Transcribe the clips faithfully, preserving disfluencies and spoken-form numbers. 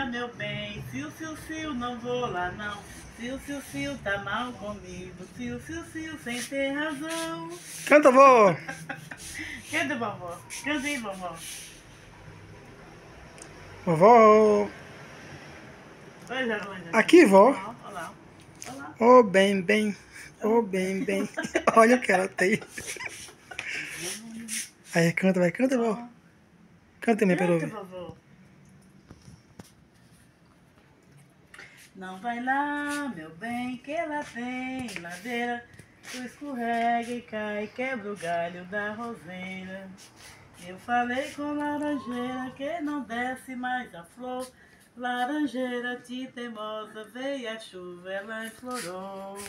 meu bem. Sil, sil, sil, não vou lá não. Sil, sil, sil, tá mal comigo. Sil, sil, sil, sem ter razão. Canta, vó. Canta, vovó. Canta aí, vovó. Vovó. Aqui, vó. Olha lá. Olha lá. Oh, bem, bem. Oh, bem, bem. Olha o que ela tem. Aí, canta, vai. Canta, vó. Canta também, para ouvir. Vovó. Não vai lá, meu bem, que ela tem ladeira. Tu escorrega e cai, quebra o galho da roseira. Eu falei com laranjeira que não desce mais a flor. Laranjeira, te teimosa, veio a chuva, ela implorou.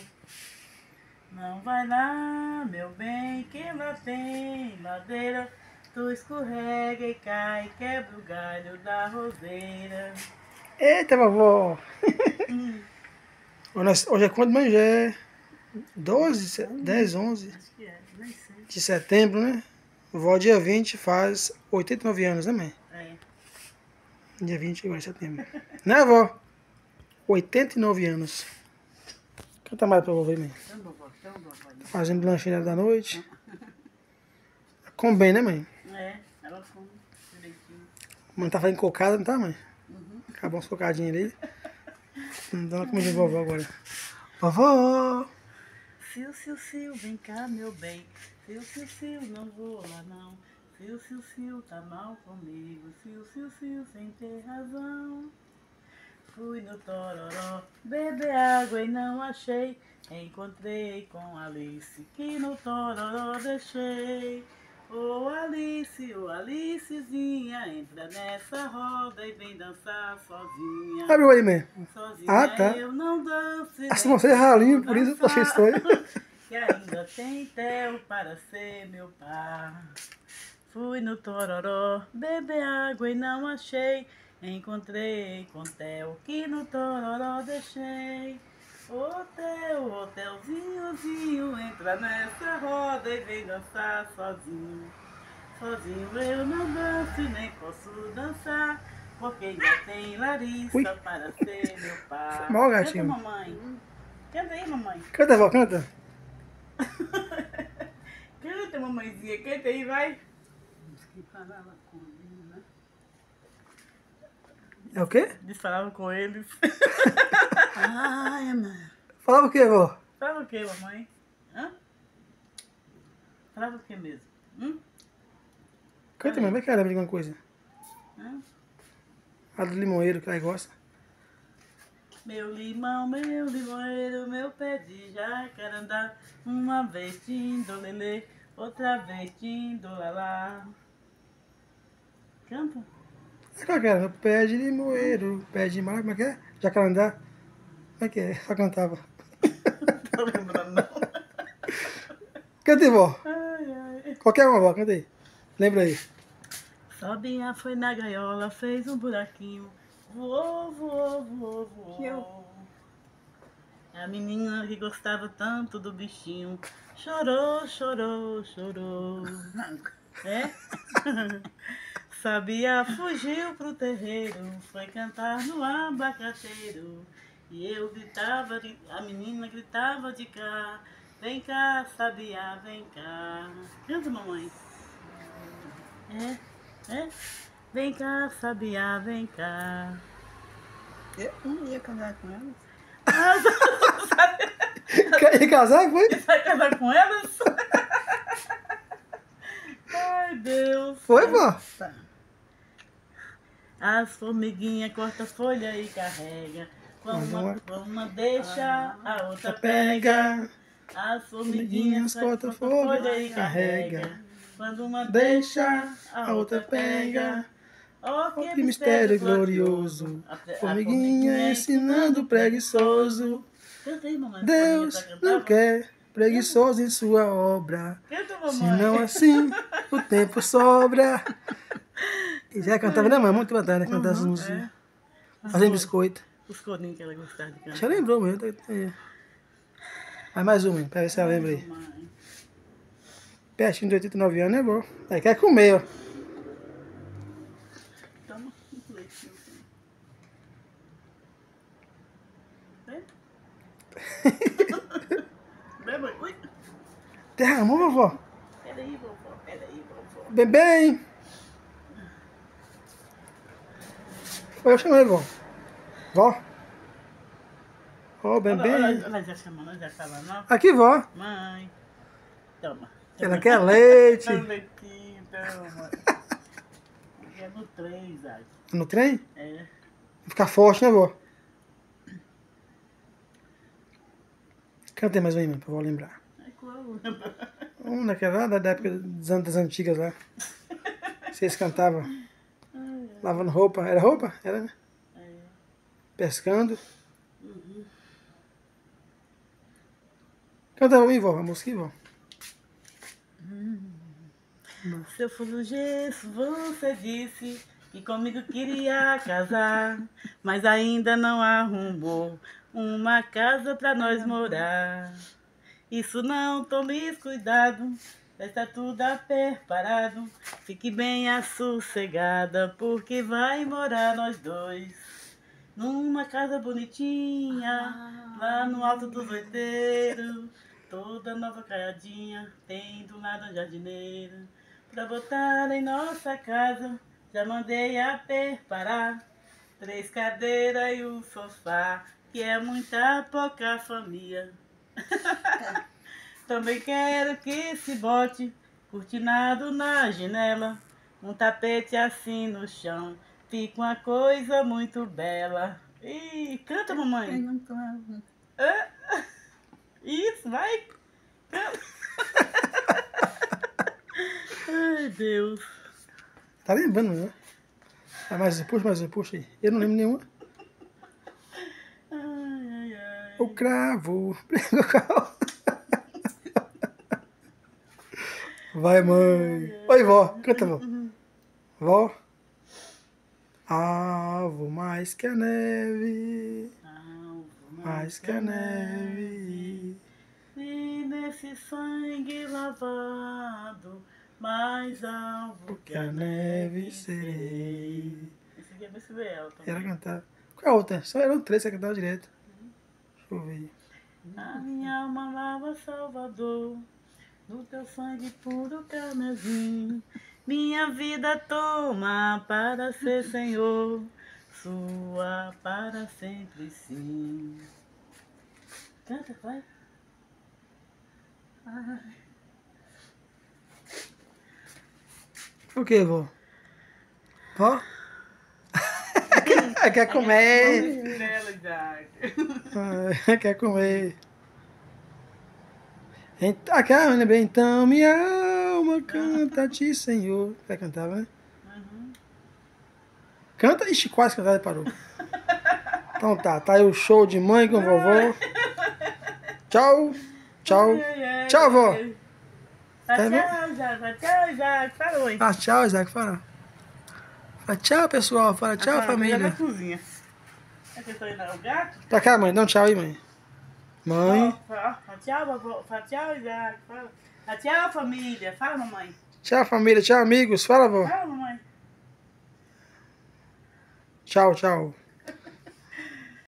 Não vai lá, meu bem, que ela tem ladeira. Tu escorrega e cai, quebra o galho da roseira. Eita, vovó. Hum. Hoje é quando, mãe? Já é doze, dez, onze Acho que é, nem sei. de setembro, né? Vó, dia vinte, faz oitenta e nove anos, né, mãe? É. Dia vinte agora de setembro. Né, vó? oitenta e nove anos. Canta mais pra vovó, mãe. Tá fazendo lanchinha da noite. Come bem, né, mãe? É, ela come direitinho. Mãe tá fazendo cocada, não tá, mãe? Uhum. Acabou uns cocadinhos ali. Dando uma comidinha de vovó agora. Vovó! Sil, sil, sil, vem cá, meu bem. Sil, sil, sil, não vou lá não. Sil, sil, sil, tá mal comigo. Sil, sil, sil, sem ter razão. Fui no Tororó beber água e não achei. Encontrei com Alice que no Tororó deixei. Ô oh, Alice, ô oh, Alicezinha, entra nessa roda e vem dançar sozinha. Abre o aí, mãe. Sozinha Ah, tá. eu não danço. Assim você é ralinho, por isso eu tô achei estranho. Que ainda tem Theo para ser meu par. Fui no Tororó beber água e não achei. Encontrei com Theo que no Tororó deixei. Ô Theo, ô Theozinhozinho, entra nessa roda e vem dançar sozinho. Sozinho eu não danço e nem posso dançar, porque ainda tem Larissa Ui. Para ser meu par. Mal, gatinho. Canta, mamãe. Canta aí, mamãe. Canta, vó, canta. Canta, mamãezinha, canta aí, vai. Diz que falava com ele, né? É o quê? Diz falava com eles. Ai, mãe. Falava o quê, vó? Falava o quê, mamãe? Hã? Falava o quê mesmo? Hum? Canta, mãe, vai que ela lembra de alguma coisa. Hã? A do limoeiro que ela gosta. Meu limão, meu limoeiro, meu pé de jacarandá. Uma vez tindolelê, outra vez tindolalá. Canta? Qual que era? Meu pé de limoeiro, pé de mar, como é que é? Jacarandá. Como é que é? Só cantava. Não tô lembrando, não. Canta aí, vó. Ai, ai. Qualquer uma, vó, canta aí. Lembra aí. Sobinha foi na gaiola, fez um buraquinho. Voou, voou, voou, voou. A menina que gostava tanto do bichinho chorou, chorou, chorou. É? Sabia, fugiu pro terreiro, foi cantar no abacateiro. E eu gritava, a menina gritava de cá. Vem cá, Sabia, vem cá. Canta, mamãe. É? É? Vem cá, Sabia, vem cá. Eu não ia casar com ela. Quer casar, foi? Você vai casar com elas? Ai, Deus. Foi, vó? Tá. As formiguinhas corta folha e carrega. Quando uma, quando uma deixa, a outra pega. As formiguinhas corta folha e carrega. Quando uma deixa, a outra pega. Oh, que, que mistério glorioso. Formiguinha ensinando preguiçoso. Canta aí, mamãe. Deus não quer preguiçoso em sua obra. Canta, mamãe. Senão assim o tempo sobra. E já cantava, né, mãe? Muito bacana, né? Cantar essas músicas. Fazendo biscoito. Os corinhos que ela gostava de cantar. Já lembrou, mãe. Mas mais uma, pra ver se ela lembra aí. Pertinho de oitenta e nove anos, né, bom? Aí quer comer, ó. Toma um leitinho. Beba, ui. Derramou, vovó? Peraí, vovó, peraí, vovó. Bem, bem. Eu chamei, vó. Vó. Ó, oh, bem, Olha, bem. olha, ela já chamou, ela já fala, não? Aqui, vó. Mãe. Toma. Ela quer leite. Toma leitinho, toma. É no trem, Isaac. No trem? É. Vai ficar forte, né, vó? Canta mais um aí, mãe, pra vó lembrar. É qual? Um daquela lá, da época das antigas lá. Vocês cantavam lavando roupa. Era roupa? Era, né? É. Pescando. Uhum. Canta aí, vó, a música aí, vó. Seu Fulgesso, você disse que comigo queria casar, mas ainda não arrumou uma casa pra nós morar. Isso não, tome cuidado, já está tudo preparado. Fique bem assossegada, porque vai morar nós dois numa casa bonitinha, lá no alto dos oiteiros, toda nova caiadinha, tem do lado um jardineiro. Pra botar em nossa casa, já mandei a preparar três cadeiras e um sofá, que é muita pouca família. Também quero que se bote cortinado na janela, um tapete assim no chão, fica uma coisa muito bela. Ih, canta, mamãe. não tô. Ah, isso, vai. Canta. Ai, Deus. Tá lembrando, né? Ah, mais, puxa, mais, puxa aí. Eu não lembro nenhuma. Ai, ai, ai. O cravo. Vai, mãe. Oi, vó. Canta, vó. Vó. Alvo mais que a neve. Alvo Mais que a neve. E nesse sangue lavado, mais alvo Que a neve serei. Esse aqui é B C B L também. Ela cantava. Qual é a outra? Só eram três, você cantava direto. Deixa eu ver. A minha alma lava Salvador, no teu sangue puro carmesim. Minha vida toma para ser Senhor, sua para sempre sim. Canta, vai. Ai. O que, vó? Vó? Quer comer? Dela, Isaac. Ah, quer comer. Então, aquela, né? Bem, então minha alma canta a ti, Senhor. Vai cantava, né? Uhum. Canta. Ixi, quase cantava e parou. Então tá, tá aí o show de mãe com vovó. Tchau. Tchau. Ai, ai, Tchau, vó. ai. Tá, Tá bom? tchau, Isaac. Tá, tchau, Isaac. Falou aí. Ah, tchau, Isaac. Fala. Fala tchau, pessoal. Fala tchau, Ah, família. na cozinha. É que eu tô indo ao gato? Pra cá, mãe. Dá um tchau aí, mãe. Mãe. Ó, fala, fala tchau, vovó. Fala tchau, Isaac. Fala. Fala tchau, família. Fala, mamãe. Tchau, família. Tchau, amigos. Fala, vó. Fala, mamãe. Tchau, tchau.